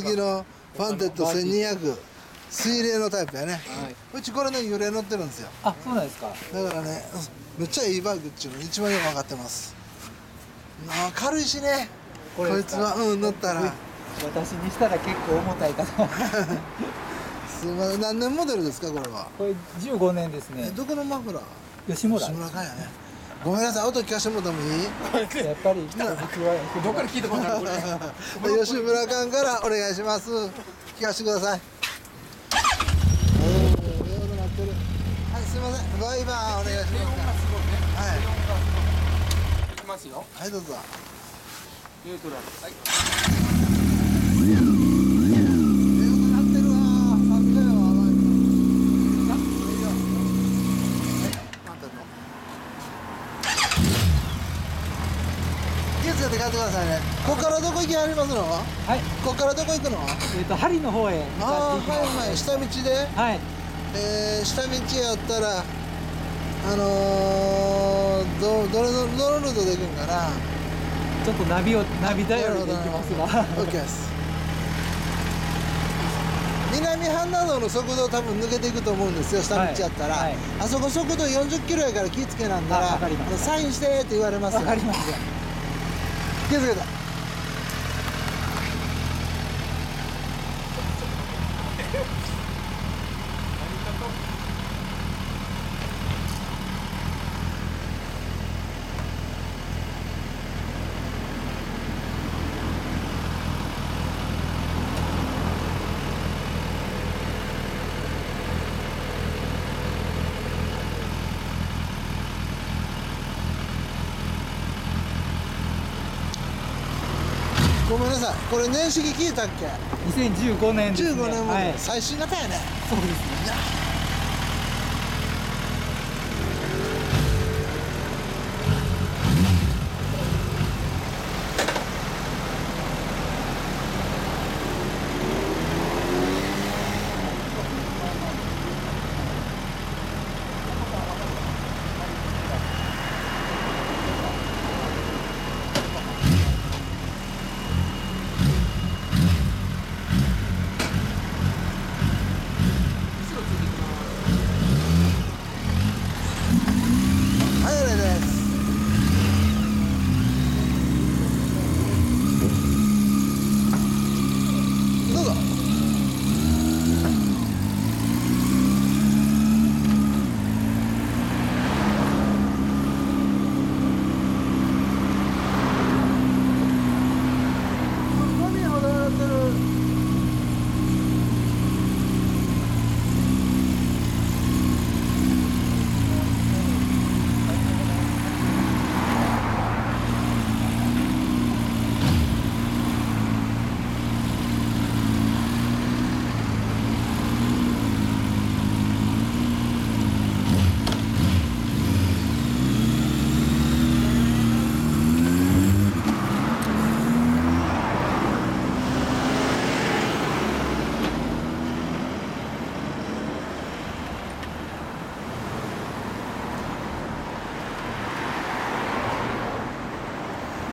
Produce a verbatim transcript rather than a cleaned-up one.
次のファンテッドせんにひゃく水冷のタイプやね、 はいうちこれの油冷乗ってるんですよ。 あ、そうなんですか。 だからねめっちゃいいバイクっていうの一番よく分かってます。あ軽いしね、 これですか。 こいつはうん乗ったら私にしたら結構重たいかな。 すいません、何年モデルですかこれは。 これじゅうごねんですね。 えどこのマフラー。 吉村。 吉村かんやね。ごめんなさい、音聞かせてもらってもいい。 やっぱり僕はどっから聞いたことあるこれ。 吉村かんからお願いします。聞かせてください。おお、よくなってる。はい、すいません、バイバーお願いします。はいいきますよ。 はい、どうぞ。 ニュートラル。はい。 よくなってるわー。さすがやわ、バイバー。気をつけて帰ってくださいね。ここからどこ行きはりますの？ はい。 ここからどこ行くの？ えっと針の方へ向ああ、 かっていきます。 はいはい、下道で。 はい。 えー、下道やったら、あのー、ど、どれの、どのルートで行くんかな。 ちょっとナビをナビ頼りで行きますが。 オッケーです。南半田道の速度多分抜けていくと思うんですよ、下道やったら。 はいはい、 あそこ速度よんじゅっキロやから気ぃつけなんだら、 あわかりましたサインしてって言われますよ。 わかりますよ。 気をつけて。ごめんなさい、これ年式聞いたっけ？ にせんじゅうごねんですね。 じゅうごねんモデル、 はい。 最新型やね。 そうですね。